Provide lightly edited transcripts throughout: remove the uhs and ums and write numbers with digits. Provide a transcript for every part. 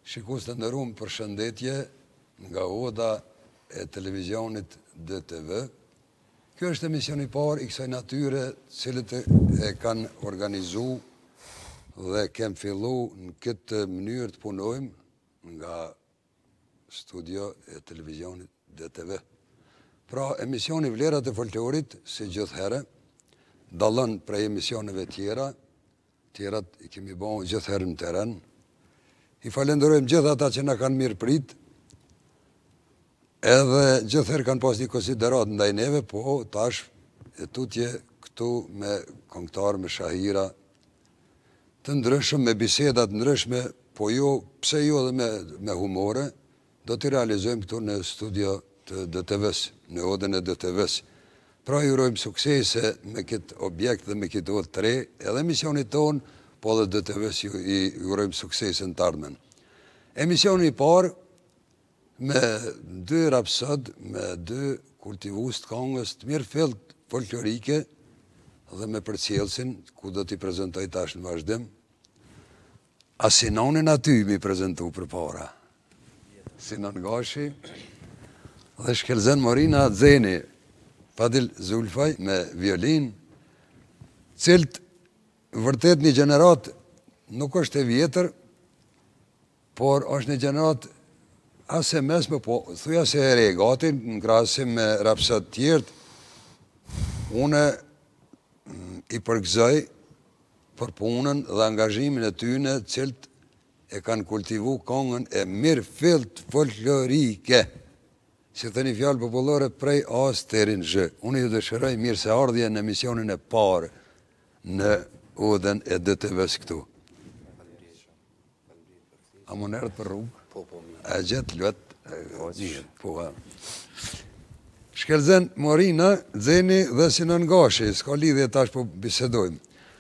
Shikues të nderuar, përshëndetje nga oda e televizionit DTV. Kjo është emisioni i parë i kësaj natyre, cilët e kanë organizuar dhe kem fillu në këtë mënyrë të punojmë nga studio e televizionit DTV. Pra, emisioni Vlerat e Folklorit, si gjithherë, dallon prej emisioneve tjerat i kemi bën gjithherë në teren. I falenderojmë gjithë ata që na kanë mirë prit, edhe gjithherë kanë pas një konsiderat ndaj neve, po tash e tutje këtu me këngëtar, me shahira, të ndryshëm, me bisedat ndryshme, po jo, pse jo dhe me humore, do t'i realizojmë këtu në studio të DTV-s, në odën e DTV-s. Pra ju urojmë suksese me këtë objekt dhe me këtë odë të re, edhe emisionit tonë, po dhe DTV-s ju urojmë suksese në të ardhmen. Emisioni i parë, me 2 rapsod, me 2 kultivus të këngës të mirë fillt folklorike dhe me përcjellësin, ku do t'i prezentoj tash në vazhdim. A Sinonin aty mi prezentu për para. Sinon Gashi dhe shkelzen Morina Zeni, Fadil Zulfaj me violin, cilët vërtet një gjenerat nuk është e vjetër, por është një gjenerat ase mesme, po thuja se e regatin në krahasim me rapsat tjertë. Une i përgëzoj për punën dhe angazhimin e tyne, cilët e kanë kultivu këngën e mirë fillt folklorike, si të një fjallë popullore prej as të rinë zhë. Unë ju dëshiroj mirë se ardhje në emisionin e parë në odën e DTV-s këtu. A më nërët për rrugë? Po, mirë. A gjithë luet? Po, shkelzen Morina, Zeni dhe Sinon Gashi, s'ka lidhje tash po bisedojmë.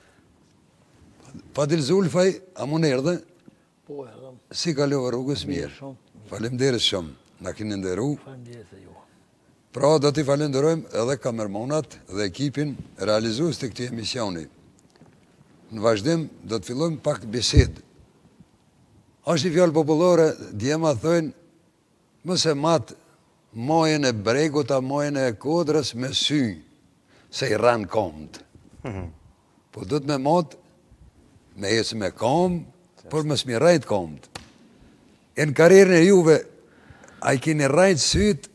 Fadil Zulfaj, a më nërë? Po, edhëm. Si kalova rrugës mirë? Falemderit shumë, na keni nderu. Falemderit e ju. Pra, do t'i falenderojmë edhe kamermonat dhe ekipin realizues të këtij emisioni. Në vazhdim, do të fillojmë pak bisedë. Është i fjallë popullore, djema thëjnë, mëse matë majën e bregut a majën e kodrës me sy, se i ranë komët. Po do të me matë, me jesë me komë, por mësë mi rajtë komët. E në karierën e juve, a i keni rajtë sytë,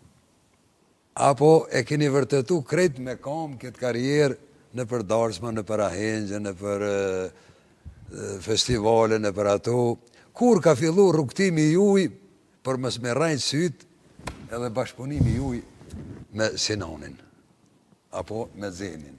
apo e keni vërtetu krejt me komë këtë karierë në për darsma, në për ahengje, në për festivale, në për ato. Kur ka fillu rrugtimi juj, për mësë me rajtë sytë, edhe bashkëpunimi juj me Sinonin, apo me Zenin.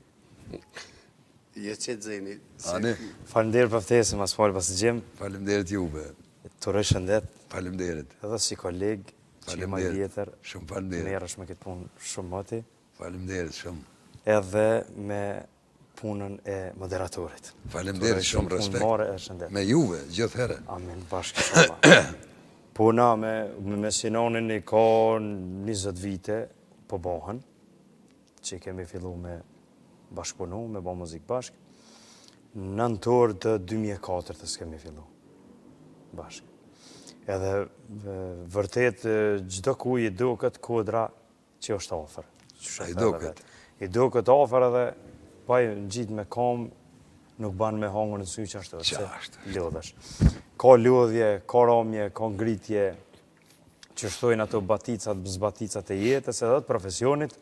Je qëtë Zeni. Ani? Falemderit për ftesën, mas falë pas gjem. Falemderit juve. Të rëshëndet. Falemderit. Edhe si kolegë, që je ma vjetër. Shumë falemderit. Merësh me këtë punë shumë moti. Falemderit shumë. Edhe me punën e moderatorit. Falemderit shumë respekt. Punë more e shëndet. Me juve, gjithë herë. Amin, bashkë shumë. Puna me Sinonin i ka 20 vite po bohën, që kemi fillu me bashkëpunu, me bo muzikë bashkë. Në nëntor të 2004 të s'kemi fillu bashkë. Edhe vërtet gjdo ku i do këtë kodra që është afer. I do këtë? I do këtë afer edhe paj në gjitë me kam, nuk banë me hangën në sy që ashtë të lodhesh. Ka lodhje, ka ramje, ka ngritje, që shtojnë ato baticat, zbaticat e jetës edhe të profesionit.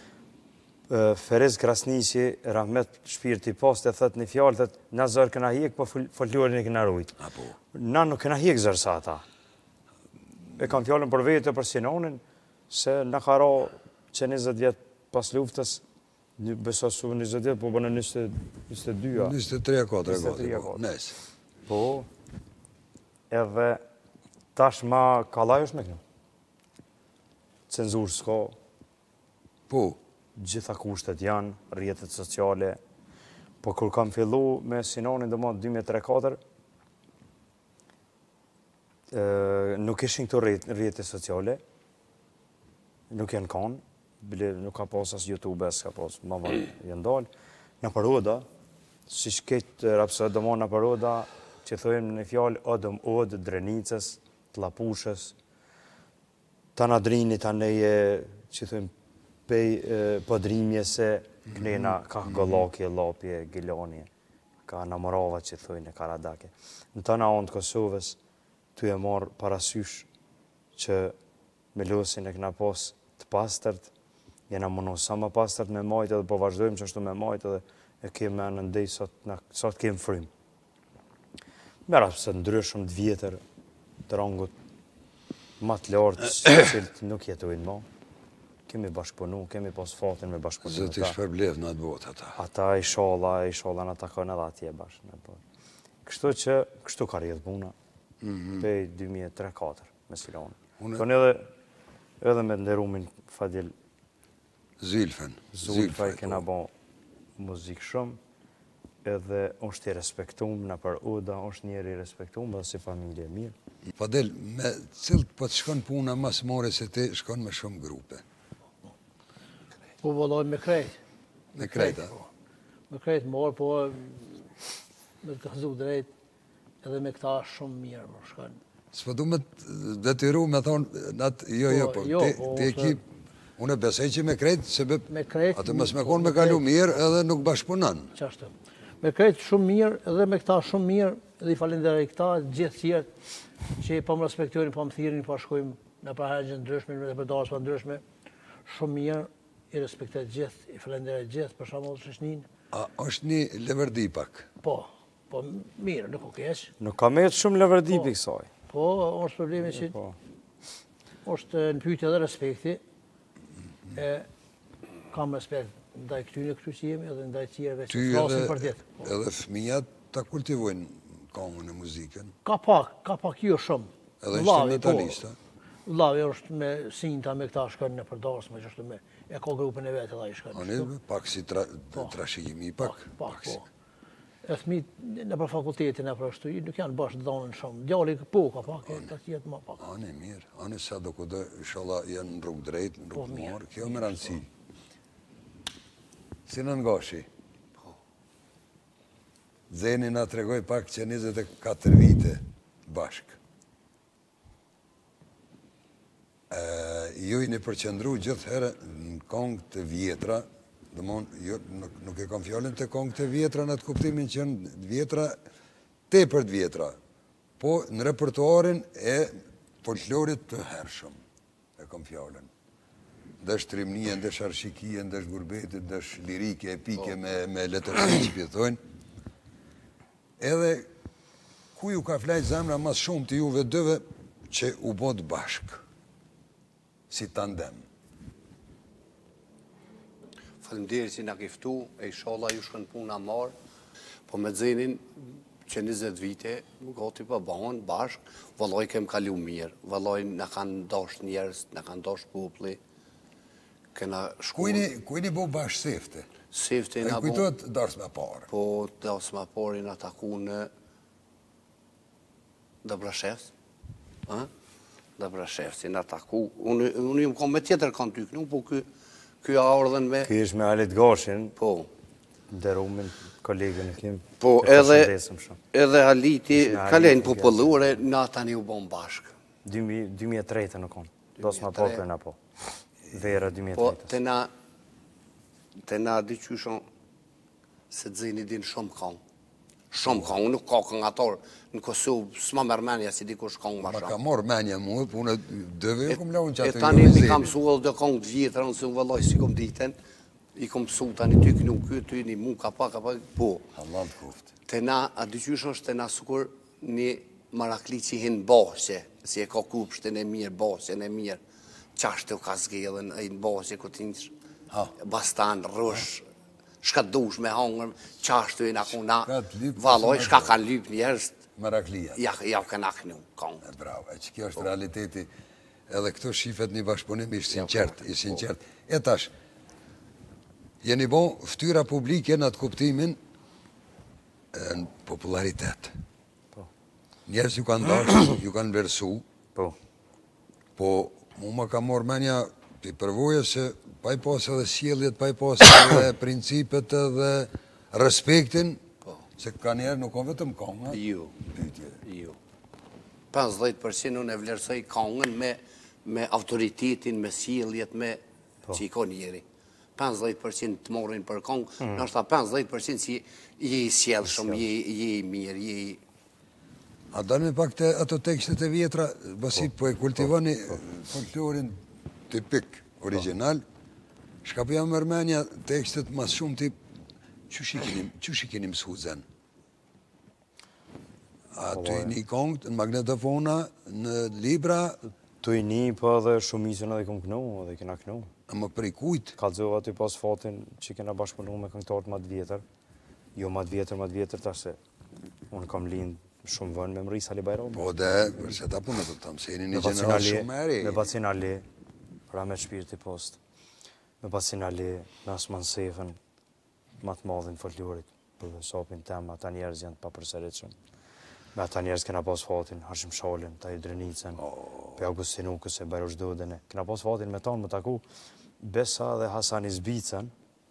Ferez Krasnisi, Rahmet Shpirti pas të thët një fjallë, thët, na zërë këna hjek, po folklorin e këna rujt. Na nuk këna hjek zërë sa ata. E kam fjallën për vete për Sinonin, se në ka ra që 20 vjetë pas luftës, besa su 20 vjetë, po bënë 22-a. 23-4, nesë. Po, edhe tash ma kalaj është me kënë. Cenzurë s'ka. Po. Gjitha kushtet janë, rjetet sociale. Po kur kam fillu me Sinonin do më 2003-2004, nuk ishin këto rjetet sociale, nuk janë kanë, nuk ka pas as YouTube, s'ka pas, ma janë dalë. Në paroda, si shket rapsë do më në paroda, që thojmë në fjalë odëm odë, drenicës, të lapushës, të nadrinit, aneje, që thojmë pej podrimje se knena ka gollakje, lapje, gilonje, ka namorava që thojnë e karadake. Në të na onë të Kosovës, tu e marë parasysh që me losin e këna pas të pastërt, jena mënu sa më pastërt me majtë edhe po vazhdojmë që ashtu me majtë edhe e kemë në ndej sot kemë frymë. Mera pëse ndryshëm të vjetër të rangut ma të lartë cilët nuk jetojnë ma. Kemi bashkëpunu, kemi pas fatin me bashkëpunu. Zëti shpërblev në atë botë ata. Ata i shala në takon edhe atje bashkë. Kështu që, kështu ka rjedhë puna, pej 2003-2004 me Silonë. Tonë edhe me nderumin Fadil Zulfa i kena bo muzikë shumë, edhe është i respektum në për Uda, është njeri i respektum dhe si familje mirë. Fadil, me cilët po të shkon puna mas more se ti shkon me shumë grupe? Po vëlloj me krejt. Me krejta? Me krejt morë, po me të këzu drejt, edhe me këta shumë mirë më shkon. S'po du me detyru me thonë, jo, po, ti ekip, unë besej që me krejt, se atë mësë me konë me kalu mirë edhe nuk bashkëpunan. Qashtë. Me krejt shumë mirë, edhe me këta shumë mirë, edhe i falenderoj këta, gjithë tjertë, që po më respektojnë, po më thirin, po shkojmë në prahergjën ndryshme, në për dasma ndryshme, shumë mirë, i respektoj gjithë, i falenderoj gjithë, për shumë të shëshnin. A është një leverdi pak? Po mirë, nuk u keq. Nuk ka me shumë leverdi për kësaj. Po, është problemi që është në pyetje edhe respekti, kam respekt ndaj këtyre këtu që jemi edhe ndaj tjerëve që flasin për ditë. Edhe fëmijat ta kultivojnë këngën e muzikën? Ka pak jo shumë. Edhe instrumentalista? Vllavi është me sinta, me këta shkën në përdarsme, që është me e ka grupën e vetë edhe i shkën. Ani, pak si trashëgimi, pak. Po. E fëmijët në për fakultetin e për ashtu, nuk janë bashkë dhanën shumë. Djali po ka pak, e të tjetë ma pak. Ani, mirë. Ani, sa do kudo, inshallah, janë në rrugë drejt, në rrugë marë. Kjo më rëndësi. Si në ngashi? Zeni nga të regoj pak që 24 vite bashkë. Ju i një përqendru gjithë herë në kongë të vjetra, nuk e kam fjallin të kongë të vjetra në të kuptimin që në vjetra, te për të vjetra, po në repertuarin e folklorit të hershëm, e kam fjallin. Dësh trimnije, dësh arshikije, dësh gurbetit, dësh lirike, epike me letërsi që pjethojnë. Edhe ku ju ka flajt zemra mas shumë të juve dëve që u bod bashkë, si tandem. Faleminderit që na kiftu, e inshallah ju shkon puna marë, po me Zenin që 20 vite, gati për bahon bashkë, vëlloj kem kalu mirë, vëlloj në kanë dash njerës, në kanë dash popli, këna shku... Kujni bo bashkë sefte? Sefte na bo... E kujtojt darsë me parë? Po, darsë me parë në taku në Dëbrashevës, Dëbrashevës, në taku, unë jëmë kom me tjetër kanë ty kënu, po kjo a ardhen me... Kjo ishë me Alit Gashin, po, derumin, kolegën e kim, po, edhe Aliti, kalen popullore, na tani u bon bashkë. 2003 në konë, dos ma parë në po, vera 2003. Po, të na dyqyshon se Zeni din shumë këngë. Shumë këngë, nuk ka këngëtar në Kosovë, s'ma mërë menja si dikush këngë ma shumë. Ma ka morë menja mu, po unë dëve e kom laun që atë e tani mi kam su edhe dhe këngë të vjetër, nëse unë vëlloj si kom diten, i kom su tani ty kënu këtë, ty një mu ka pak, po. Allah të kuftë. Të na, a dyqyshon është të na sukur një marakli që hinë bashe, si e ka kupshtën e mirë, bashen e mirë, qashtë u ka zgjedhen, e në bashe, ku t'injë bastan, rësh, shka dush me hangër, qashtu i në kuna, valoj, shka kanë lyp njerës, Maraklia. Ja këna kënu, kongë. Bravo, e që kjo është realiteti, edhe këto shifet një bashkëpunim ishë sinqert, E tash, jeni bon ftyra publike në atë kuptimin në popularitet. Njerës ju kanë dashë, ju kanë versu, po mu ma ka morë menja të përvoje se pa i pas edhe sjelljet, pa i pas edhe principet edhe respektin, Se ka njerë nuk ka vetëm konga. Ju. Pyetje. Ju. 50% unë e vlerësoj kongën me autoritetin, me sjelljet, me që i ka njeri. 50% të morin për kongë, nështë ta 50% që je i sjellshëm, je i mirë, je i... A dalë me pak të ato tekstet e vjetra, basi po e kultivoni folklorin tipik, original, shka po jam mërmenja tekstet mas shumë tip, qësh i keni mësu zen? A të i një kongët, në magnetofona, në libra... Të i një, po edhe shumicën edhe kom kënu, edhe kena kënu. A më prej kujt? Kalzova aty pas fatin që kena bashkëpunu me këngëtarët më të vjetër. Jo më të vjetër, ta se unë kam lind shumë vënë me mëri Sali Bajrami. Po dhe, përse ta punë të të mëseni një generat shumë eri. Me Bacin Ali, Ramet Shpirti post, me Bacin Ali, me Asman Sefën, ma të madhin folklorit, për sapin tem, ata njerëz janë të papërsëritshëm. Me ata njerëz kena pas fatin, Hashim Shalin, Tajir Drenicën, pe Augustin Ukës e Bajrosh Dodene. Kena pas fatin me tonë më taku Besa dhe Hasan Izbicën,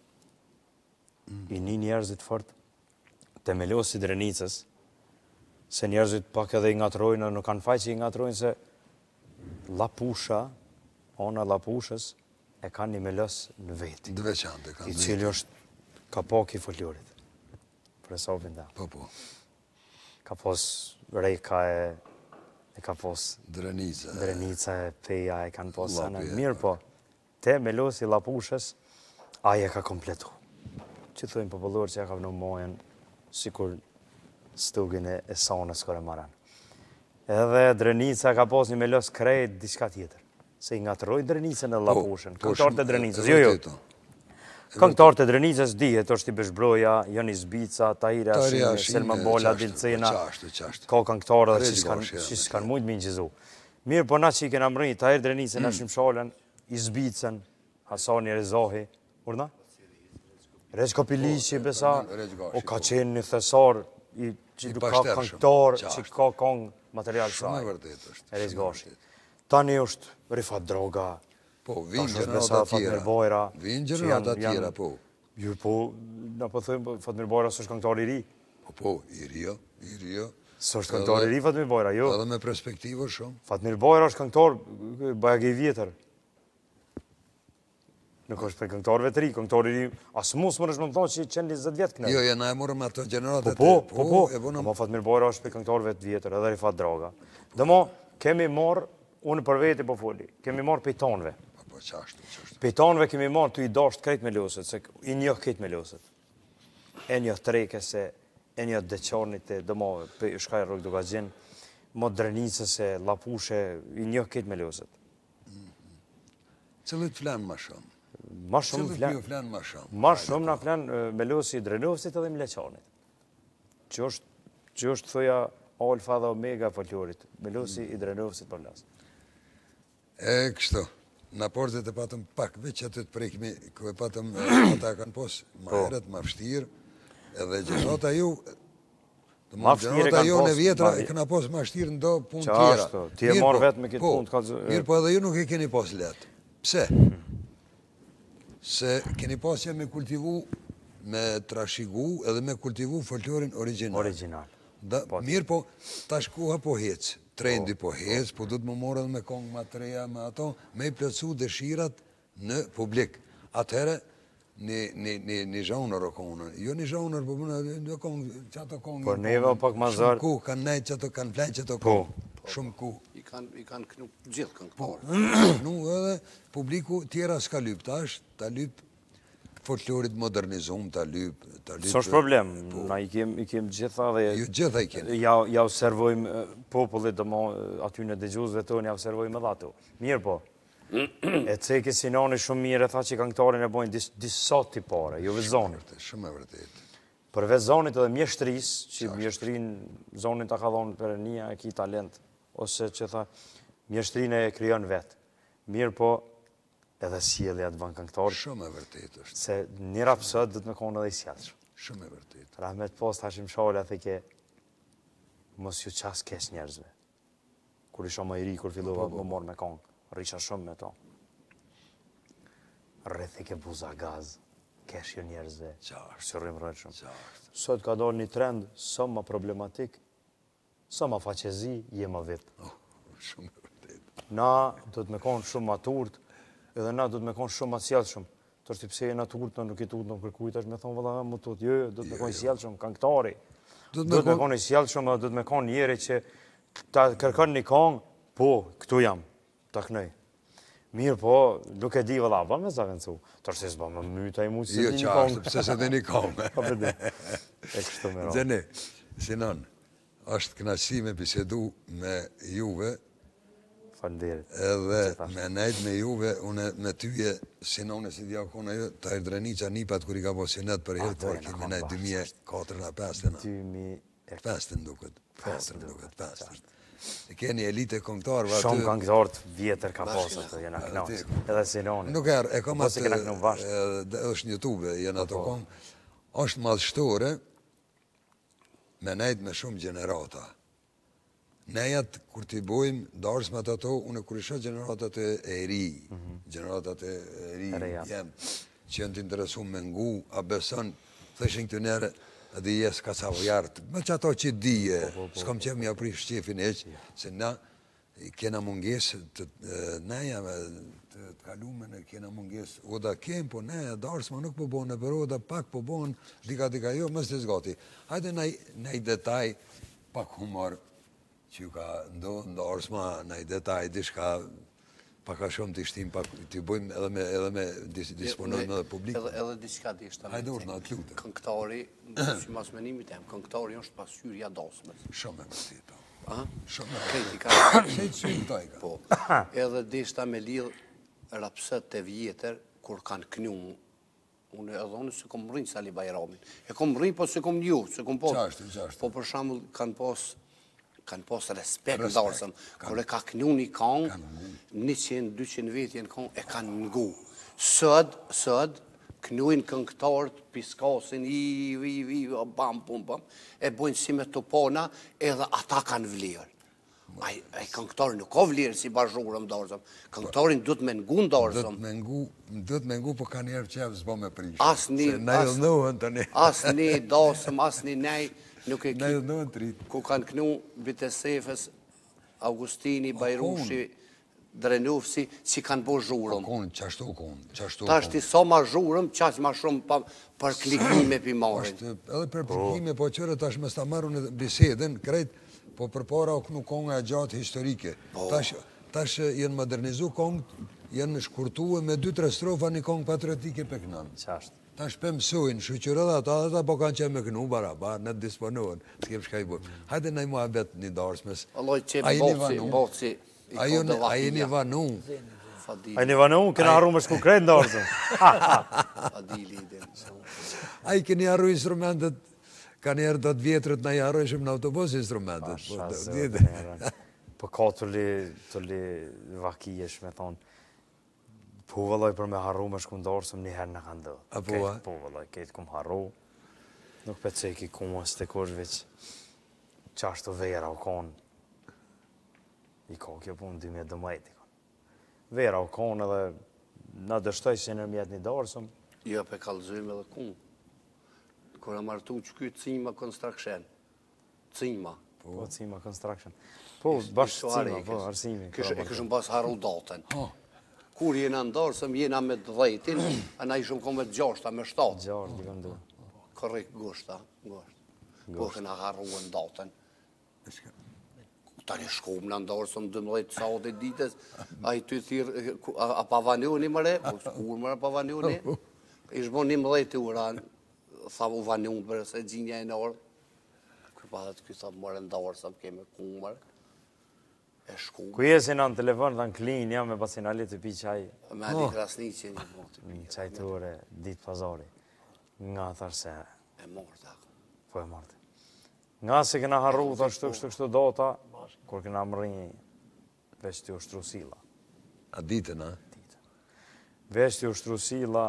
i një njerëzit fort të Melosi Drenicës, se njerëzit pak edhe i ngatrojnë, nuk kanë faj që i ngatrojnë se Lapusha, ona Lapushës, e kanë një Melos në veti. Dveçante kanë I cili është kapak i folklorit. Për e sapin da. Po. Ka pos Rejka e ka pos Drenica e Peja e kanë pos anë. Mirë po, te Melosi Lapushës, aje ka kompletu. Që thujnë popullor që ja ka vënu mojen, sikur stugin e sanës kërë maran. Edhe Drenica ka pos një Melos krejt diçka tjetër. Se i ngatroj Drenicën e Lapushën. Këngëtarët e Drenicës, jo. Këngëtarët e Drenicës dihet, është i Beshbroja, Joni Zbica, Tahira Ashime, Selma Bola, Dilcena, ka këngëtarë dhe që s'kanë mujtë me njëzu. Mirë, po na që i kena mërëni, Tahir Drenicën, Hashim Shalën, i Zbicën, Hasani Rezahi, urna? Rezko Pilici, besa, o ka qenë një thesar, që ka këngëtar, që ka kongë material saj. Shumë e vërdet është. E Rezgashi. Tani është Rifat Droga, po, vinë gjenerat atjera. Vinë gjenerat atjera, po. Ju, po, na po thëmë, Fatmir Bojra së është këngëtar i ri. Po, i rio. Së është këngëtar i ri, Fatmir Bojra, jo. Edhe me perspektivë shumë. Fatmir Bojra është këngëtar bajage i vjetër. Nuk është për këngëtarëve të ri, këngëtar i ri, asë mus më nëshmë më thonë që qenë 20 vjetë këne. Jo, na e morëm ato gjenerat e Po, Fatmir Bojra është për këngëtarëve të vjetër, edhe Rifat Droga. Dhe mo, kemi marë, unë për veti po foli, kemi marë pejtonve. Pejtonve kemi marë të i dasht krejt me loset, se i njëh krejt me loset. E njëh trekese, e njëh deqarnit e dëmo, shkaj rrug duka gjenë, mo Drenicës e Lapushe, i njëh krejt me loset. Cëllit flanë ma shumë? Ma shumë flanë ma shumë? Ma shumë na flanë me losi i Drenovësit edhe me Leqanit. Që është thëja alfa dhe omega folklorit, me losi i Drenovësit për lasë. E kështu. Në portet e patëm pak, veç aty të prekmi, ku e patëm, ata kanë posë ma heret, ma fështirë, edhe gjenota ju, gjenota ju në vjetra, e këna posë ma fështirë në do punë tjera. Qashtu, ti e marrë vetë me këtë punë të kalëzë. Mirë, po edhe ju nuk e keni posë letë. Pse? Se keni posë që me kultivu, me trashigu, edhe me kultivu folklorin original. Mirë, po, ta shkuha po hecë. Trendi po hez, po du të më morë edhe me kongë ma treja, me ato, me i plëcu dëshirat në publik. Atëherë, një zhonër o kongë, jo një zhonër, po në kongë, që ato kongë, por neve pak ma zarë, shumë ku, kanë nejtë që ato, kanë flenë që ato kongë, shumë ku. I kanë kënu gjithë këngë parë. Kënu edhe publiku tjera s'ka lypë, ta lypë folklorit modernizum, ta lypë. Së është problem, na i kemë gjitha dhe... Ju gjitha i kemi. Ja observojmë popullit dhe aty në dëgjuzve tonë, ja observojmë edhe ato. Mirë po, e Ceki Sinani shumë mirë e tha që këngëtarin e bojnë disa tipare, jo vezonit. Shumë e vërtet. Për vezonit edhe mjeshtris, që mjeshtrin zonin të ka dhonë për një e ki talent, ose që tha, mjeshtrin e kryon vetë. Mirë po, edhe sjellja të banë këngëtarë. Shumë e vërtet është. Se njëra pësët dhëtë me konë edhe i sjellëshë. Shumë e vërtet. Rahmet post Hashim Shalë, the ke mos ju qas kes njerëzve. Kur isha më i ri, kur fillova më morë me konë, rrisha shumë me to. Rreth i ke buza gaz, kesh jo njerëzve, Qartë. shërrim rrëtshëm. Qartë. Sot ka dalë një trend, sa ma problematik, sa ma faqezi, je ma vip. Shumë e vërtet. Na do të me konë shumë ma turt, edhe na do të me konë shumë ma sjellshëm. Tërë ti pse e na turt, nuk i turt, nuk kërkujt, është me thonë vëlla mu tut, jo, do të me konë sjellshëm, këngëtari. Do të me konë i sjellshëm, do të me konë njeri që ta kërkon një këngë, po, këtu jam, ta kënej. Mirë po, nuk e di vëlla, ba me zavendësu. Tërë se s'ba me myta i mu që se di një këngë. Jo, pse se di një këngë. Pa përdi, e kështu me ra. Zeni, Sinan, është kënaqësi me bisedu me juve, Falënderit. edhe me nejt me juve, une me tyje, Sinone si diakona jo, ta Erdrenica nipat kër i ka po sinet për herë të parë, kemi nejt 2004-2005. 2005 duket, 4 E keni elite këngëtarë aty. Shumë këngëtarë të vjetër ka pasur të jena knaqës. Edhe Sinoni. Nuk e kam atë, është në YouTube, jena të këngë. është madhështore, me nejt me shumë gjenerata. Nejat, kur t'i bojmë, darsmat ato, unë kur isha generatat e ri, generatat e ri, jem, që janë t'interesu me ngu, a beson, thëshin këtë nere, edhe jes ka sa vojartë, me që ato që dije, s'kom që mi apri shqefin eq, se na kena munges, neja të kalume në kena munges, oda kem, po neja, darsma nuk po bonë, për oda pak po bonë, dika jo, mës të zgati. Hajde nej detaj, pak humor, që ka ndorsma, nej detaj, dishka, paka shumë t'i shtim, t'i bojmë edhe me disponojmë edhe publik. Edhe diçka dishta me të lutem. Këngëtari, që mas menimit tem, këngëtari është pasyrja dasmës. Shumë e vërtet. Shumë e krejti ka. Shejtë synë taj ka. Po, edhe dishta me lidh rapsët të vjetër, kur kanë knu, unë edhe unë se kom rrinë Sali Bajramin. E kom rrinë, po se kom nju, se kom po. Po për shambull kanë pas respekt darsëm. Kër e ka knu një kong, 100-200 vetje në kong, e kanë ngu. Sëd, knuin këngëtarët, piskasin, bam, pum, bam, e bojnë si me të pona, edhe ata kanë vlerë. Ai këngëtarin nuk ka vlerë si bashkërëm darsëm. Këngëtarin du të me ngu në darsëm. Du të me ngu, po ka njerë që s'bo me prish. As një dasëm, as një nej, nuk e ku kanë knu Bitesefës, Augustini, Bajrushi, Drenufsi, si kanë bo zhurëm. Qashtu konë. Ta është i sa ma zhurëm, qashtë ma shumë për klikime për marin. Edhe për klikime, po qërë tash me sta marru në bisedën, krejt, po për para o kënu konga e gjatë historike. Tash jenë modernizu kongë, jenë shkurtu me 2-3 strofa një kongë patriotike për kënanë. Qashtë. Ta shpemësojnë, shqyqyre dhe ata po kanë që me kënu barabar, në të disponohen, s'kem shka i bërë. Hajde në i mua bet një darsmes. Alloj që boci i kodë A jeni vanu? A jeni vanu, këna arru me shku krejt në darsëm. Fadili i dem. A i keni arru instrumentet, ka njerë do të vjetërët në i arrojshëm në autobus instrumentet. Po ka të li vakijesh me thonë, po vëllaj për me harru me shku ndarësëm një herë në kanë dë. Po vëllaj, ketë kum harru. Nuk për ceki kumës të kushvic. Qashtu vera u konë. I ka kjo punë 2012. Vera u konë edhe në dështoj që në mjetë një darësëm. Jo, pe kalëzujme edhe kumë. Kër e martu që kjo Cima Construction. Cima. Po, Cima Construction. Po, bashkë Cima, po, arsimi. E këshëm pas harru datën. Kur jena ndarësëm, jena me 10, a na ishëm kom me 6, me 7. 6, di këndu. Korrekt, gushta. Po këna harruën datën. Ta një shkum në ndarësëm 12 saat e ditës, a i ty thirë, a pavanioni mëre, po s'kur mëre pavanioni. Ishë bon 11 ura, tha u vanion për se gjinja e nërë. Kërpadet këj tha mëre ndarësëm, keme kumër. Ku jesin në telefon dhe në klin, jam me pasinalit të pi qaj. Me adi krasni që një botë. Qaj të ure, ditë pazari. Nga tharë se... E morta. Po e morta. Nga se këna harru, tha shtu dota, kur këna mërinj veç të ushtru sila. A ditën, a? Ditën. Veç të ushtru sila,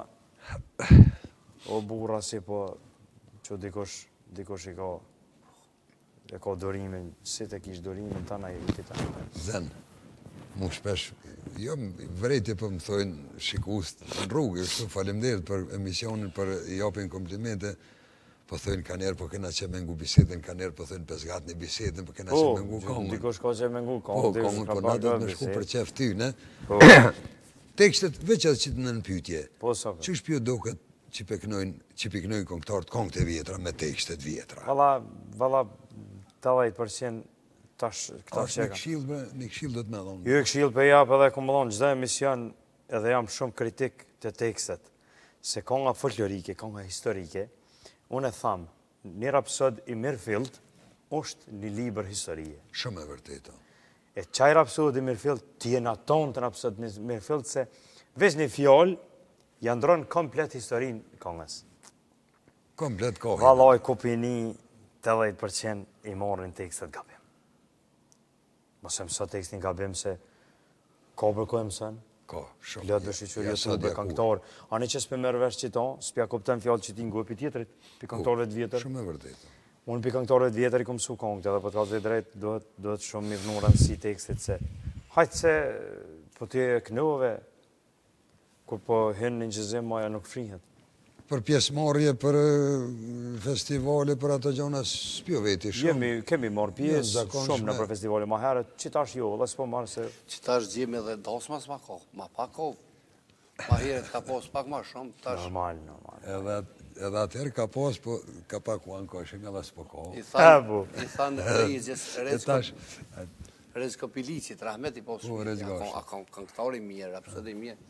o bura si po, që dikush i ka... E ka dorimin, si të kish dorimin, ta na i vitit ta. Zen. mu shpesh, jo vrejtje për më thojnë shikust në rrugë, kështu faleminderit për emisionin, për japin komplimente, po thojnë ka njerë, po kena që me ngu bisedën, ka njerë, po thojnë pesgat një bisedën, po kena që me ngu kongën. Dikosh ka që me ngu kongën. Po, kongën, po na do të me shku për qef ty, ne? Tekstet, veç edhe që të në pyetje, që shpjo doket që piknojnë kongtarët kongët e vjetra me tekstet vjetra? Vala 80% tash këta qeka. Një këshill do të me dhonë. Jo këshill për japë edhe kom dhonë gjitha emision edhe jam shumë kritik të tekstet, se konga folklorike, konga historike, unë e thamë, një rapsod i Mirfield është një liber historie. Shumë e vërtetë. E qaj rapsod i Mirfield, ti e naton të rapsod i Mirfield, se veç një fjallë, janë dronë komplet historinë kongës. Komplet kohë. Valoj kupini 80% i morën tekstet gabim. Mos e mësot tekstin gabim se ka për ko e mësën. Ka, shumë. Lëtë dërshi që YouTube për këngëtarë. Ani që s'pe mërë vesh që ta, s'pja kuptem fjallë që ti ngu e për tjetërit, për këngëtarëve të vjetër. Shumë e vërtetë. Unë për këngëtarëve të vjetër i kom su kongët, edhe për të kalëve drejt, duhet shumë mirë në rëndësi tekstit se. Hajtë se, po të kënëve, kur po hynë në gjëzim, maja nuk frihet. Për pjesëmarrje, për festivale, për ato gjona, s'pjo veti shumë. Kemi marrë pjesë shumë në për festivale ma herët, qitash jo, dhe s'po marrë se... Qitash gjemi dhe dasmas ma kohë, ma pa kohë. Ma heret ka posë pak ma shumë, tash... Normal. Edhe atëherë ka posë, po ka pak uanë kohëshim edhe s'po kohë. I thanë rejgjës, Rezko Pilicit, Rahmet i posë shumë, a këngëtari mirë, rapsodi mirë.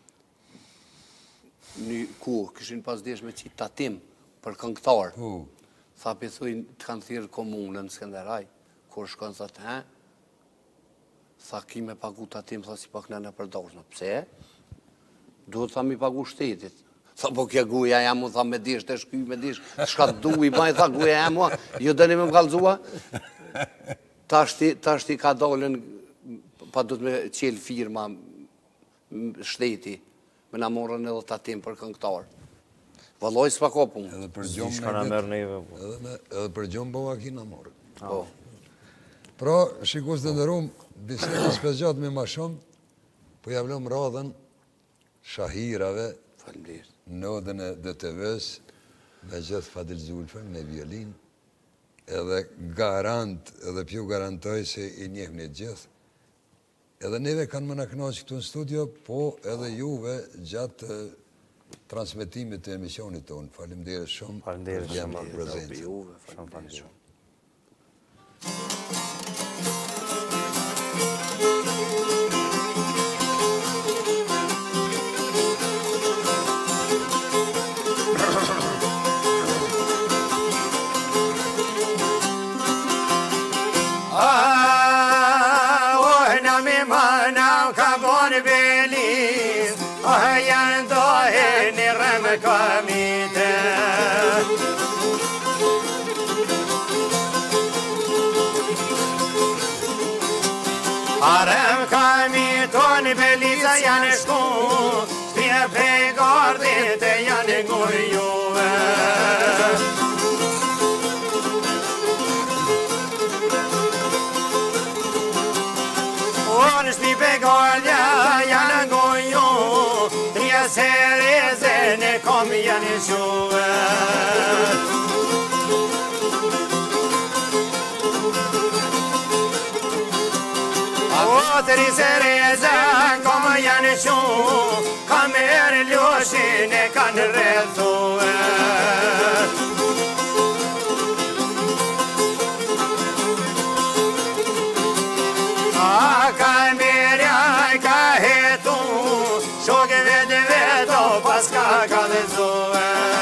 Një ku, këshin pas desh me qitë tatim për këngëtar. Tha për thuj të kanë thirë komunën Skenderaj, kur shkon thot, tha ki me pagu tatim, tha si pak në përdojshme. Pse? Duhet tha mi pagu shtetit. Tha po kja guja jam, tha me desh, të shkuj me desh, shka të du i baj, tha guja jam, jo dëni me më kalzua. Ta shti ka dollën, pa du të me qelë firma shteti. Me na morën edhe tatim për këngëtar. Vëlloj s'pa ka punë. Edhe për gjomë bëva ki na morën. Pra, shikus të ndërum, bisedës për gjatë me ma shumë, po javlëm radhen shahirave, nodën e DTV-s, me gjithë Fadil Zulfën, me violin, edhe garant, edhe pju garantoj se i njeh një gjithë, edhe neve kanë më në knaqë këtu në studio, po edhe juve gjatë transmitimit të emisionit tonë. Faleminderit shumë. Faleminderit shumë. Faleminderit shumë. Arëm kami tonë Beliza janë shku, shpje pejgardit e janë ngujuve. Unë shpje pejgardja janë nguju, trija sereze në kom janë shuve. Otri sereze kom janë shu, kamer ljoshin e kanë rrethuve. A kamerja ka hetu, shoke veto pas ka dhezuve.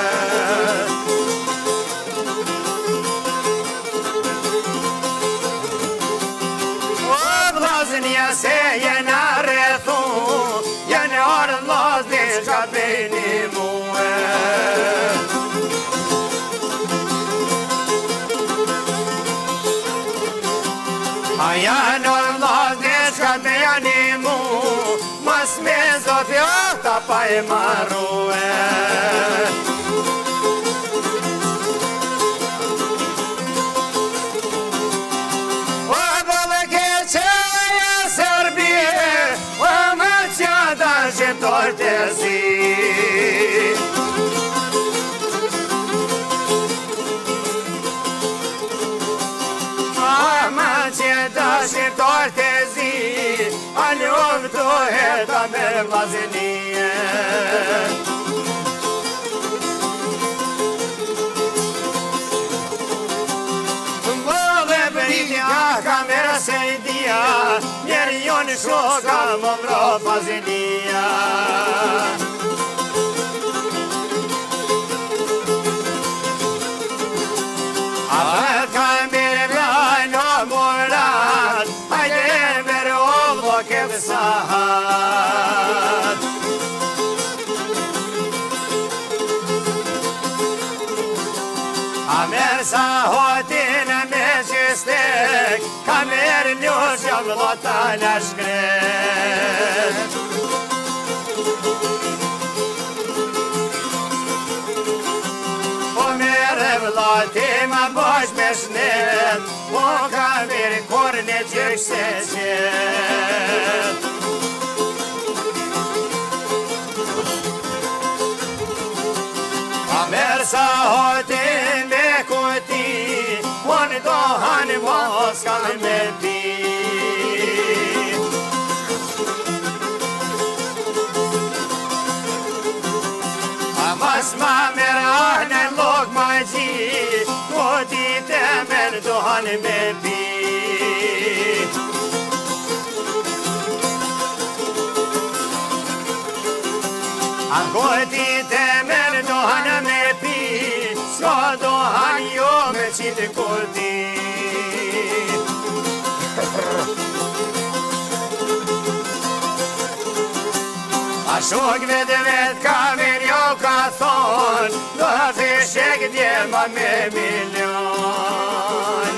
Se jenë arrethu, jenë ardhë lasni shka bëjni muë. A janë ardhë lasni shka bëjni muë, mas me zotja ta pa e marruë. dorë të zi. Ama që dashir dorë të zi, a luftohet a me vllazënie. Kamera se i dia, njerë jonë shoka më vro fazinia. A dhe kamerë vlajnë o morat, hajde mërë o vlo këtë sahat. A merë sa hotin e me qistek, ka merë njosh jam vlota në shkret. Po merë vloti ma bosh me shnet, po ka merë kur në gjyk se qet. Merë sa hotin me kuti, unë dohan mos kanë me pi. A mas ma merë ahne lok ma gji, kuti të merë dohan me pi. A kuti të merë dohan me pi, s'ka dohan jo me qitë kuti. A shokve dhe vetë kamer jo ka thonë, do të shek djema me milion.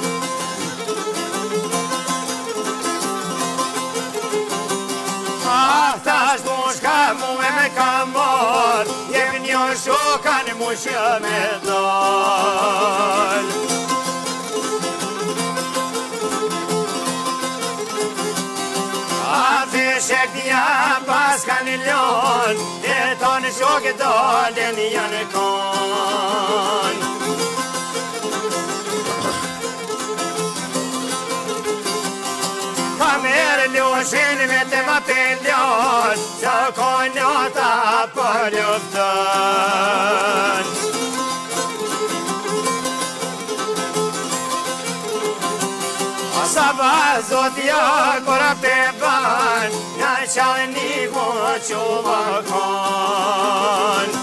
Tash dush ka mu e me ka mor, jem një shokan mu që me dol. A të shek t'ja pas ka një lon, e tonë shok e dolen janë kon. Kamerë ljushin me të ma pëllon, që konjota për luftën. Sa bazotja kora pe ban, në qalë një ku që më kon.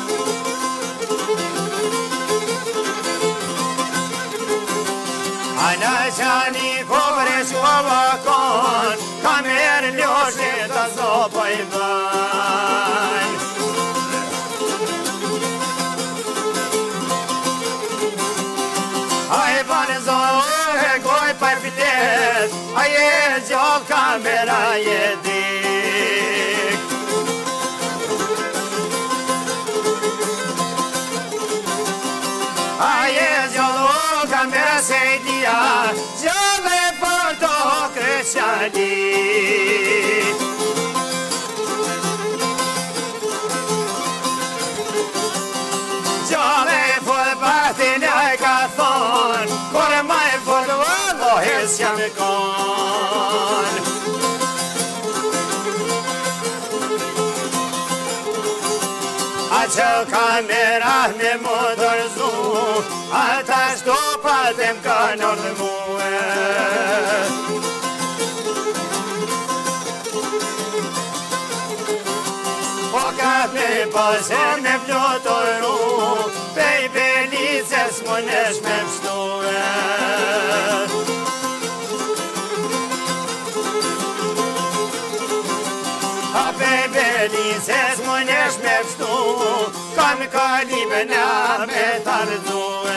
A në qani kore që më kon, kamerë ljushin të zopoj ban. A e banë zohe goj pa filet, a e gjallë kamera e dik. A e gjallë kamera se i dia, gjallë e për të kresjani. Gjallë e për batin e ka thonë, kore ma e për vëllohes jam e kon. A që kamera me më dërzu, ata shtopat e më kanë ordë muë. Po ka me pasër me vlotëru, pej belices më nesh me pështuë. A pej belices më nesh me pështu, kam kalime na me tarduë.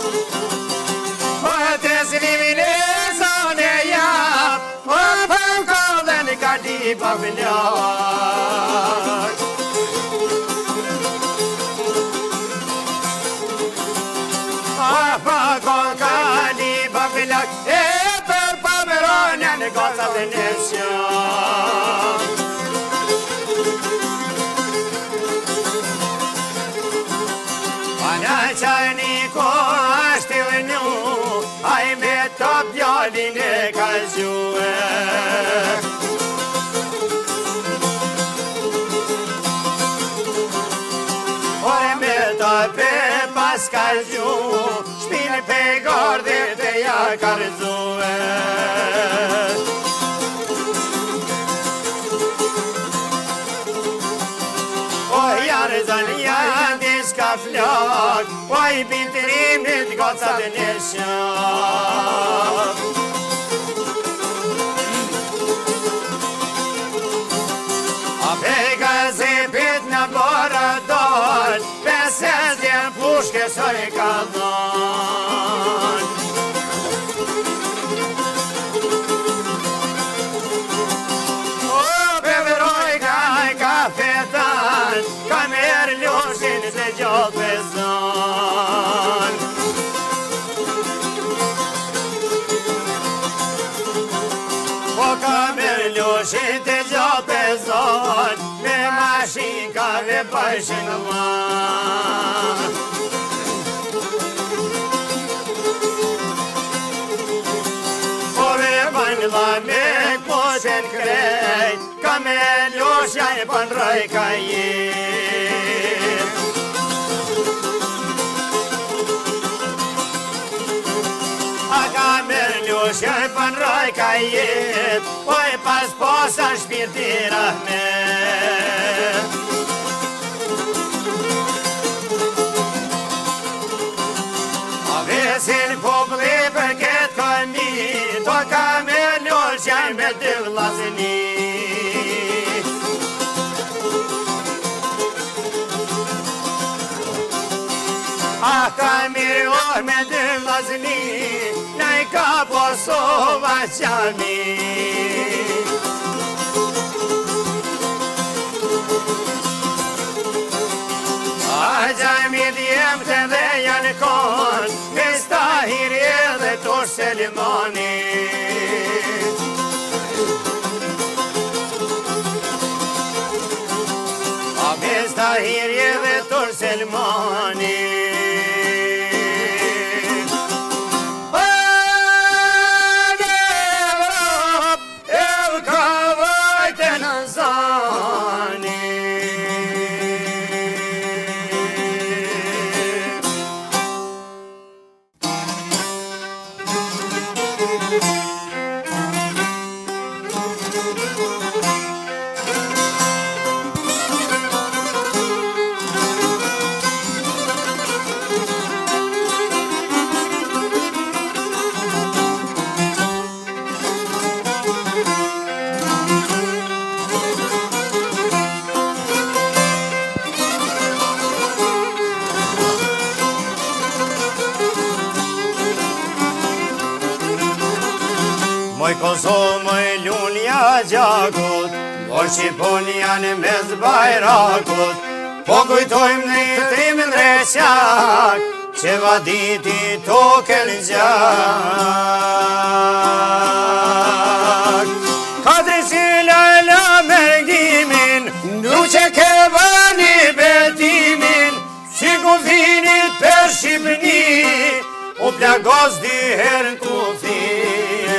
Teslimin e zone jap, o flak. Pa kokani pa flak, e për pameronën gocat në sjak. Pana qajni ko ashtë lënu, aj me të pjallin e ka gjue. Ore me të pe pas ka gjue, shpinë pe gardit e ja ka rëzue. O jarë zënë janë diska flak, o i bintërimit gocat në shak. A pega zipit në bërë dal, pesës djenë pushke sër ka dhan. O beveroj kaj kafetan, ka merë loshin se gjotë bezan. O ka merë loshin të gjotë bezan, me mashin ka ve përshin lan. O ve banë la me këpoqen krejt, ka me losha e pan raj ka jet. A ka me losha e pan raj ka jet, o e pas posa shpirti rahmet. A vesin popli për këtë këni, to ka me losha me të vlasni. A ka mirë orë me dy vlasni, na i ka Kosova qami. A gjami djemë të dhe janë konë, me stahiri edhe tosh Selimani. A me stahiri edhe tosh Selimani. Moj Kosovë, moj lulja gjakut, moj Shqipun janë mes bajrakut, po kujtojmë në jetrim në reqak, që vaditi token gjak. Katri sila la mergimin, du që ke vani betimin, si kufinit për Shqipni, u plagos diherën kufije.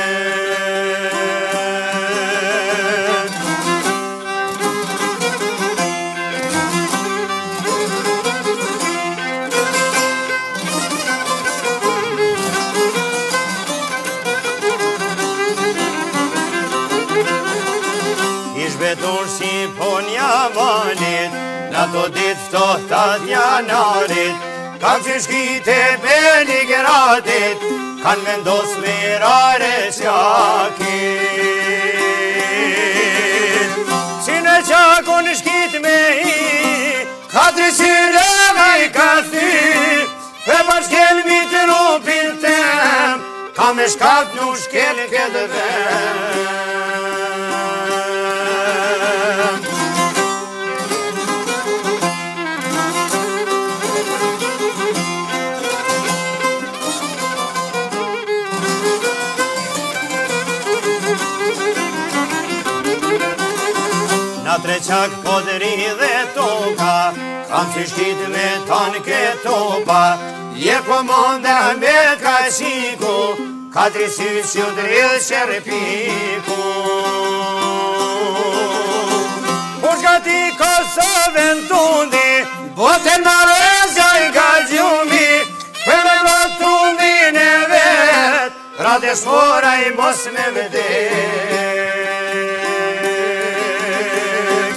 Betur si ponja valit, në to dit ftohtat janarit, kanë që shkite Beligratit, kanë vendos mirare qakit. Si në qakun shkit me hi, katri sirega i ka thy, e bashkel mi të rupin tem, ka me shkat në shkel këtë vem. qak podri dhe toka, kam fyshtit me tanë këto pa, je komanda me kaqiku, katri syç ju drejt Sherpiku. Gati Kosovën tundi, botën marrëzja i ka gjumi, për me tundin e vet, rades mora i mos me vdek.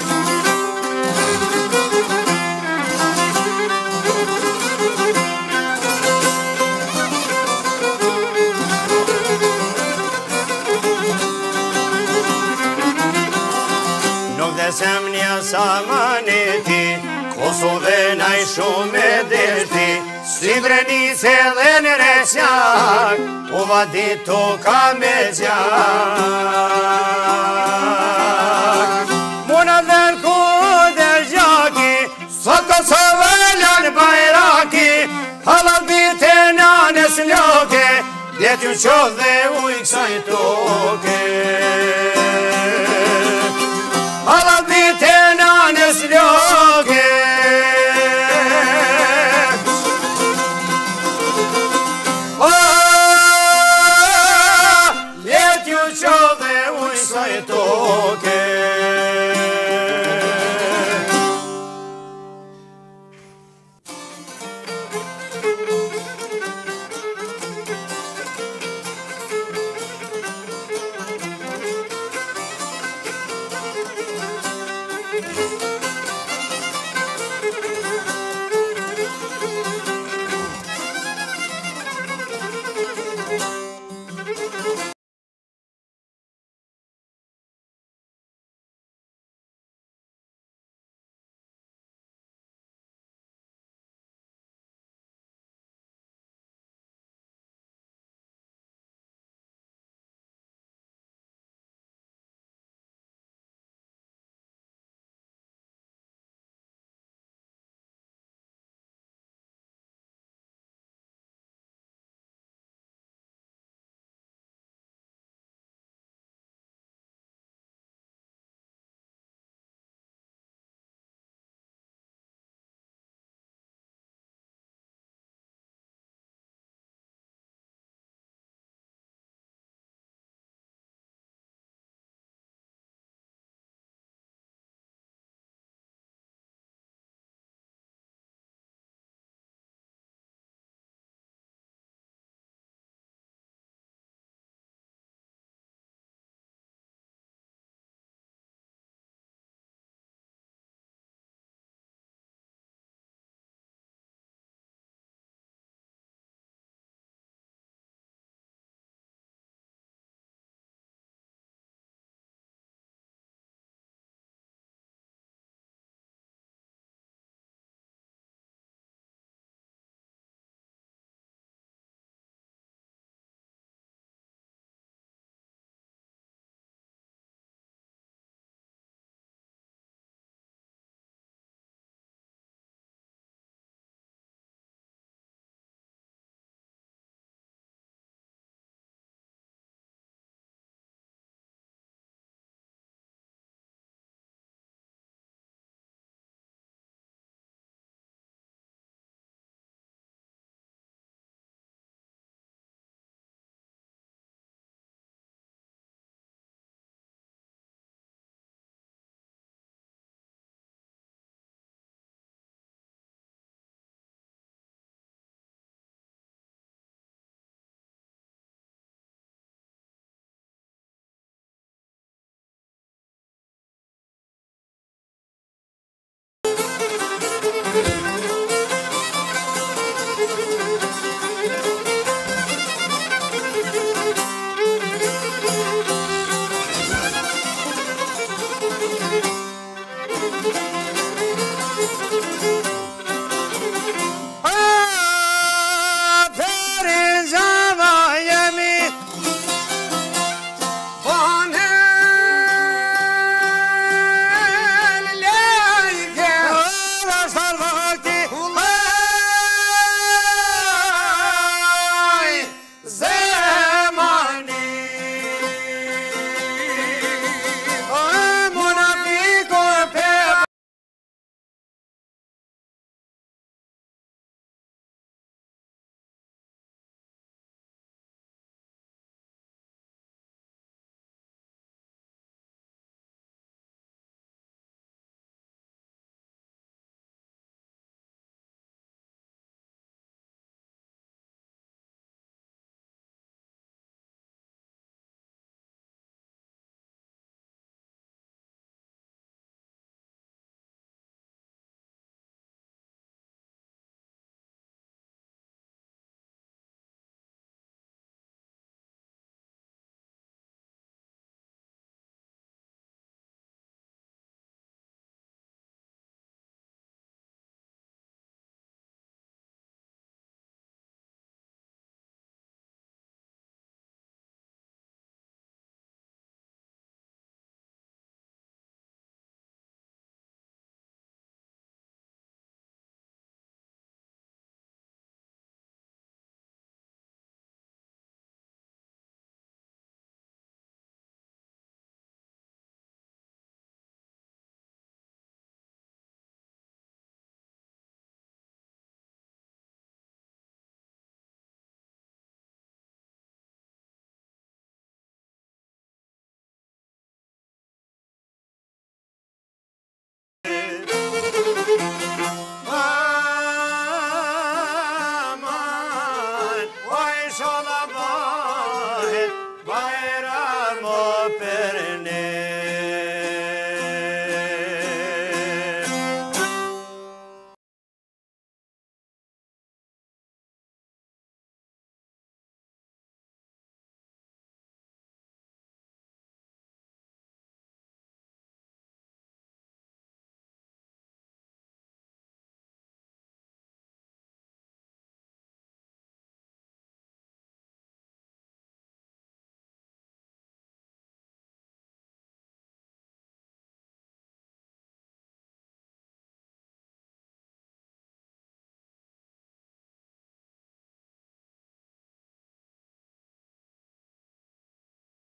Sem një samaneti, Kosovën ai shumë e derti, Srebrenice dhe në Reqaq, u vadit toka me gjak. Muna dhen ku dhe gjaki, sot Kosovë lanë bajraki, halal bite nanes loke, djet ju qodh dhe ujë kësaj toke.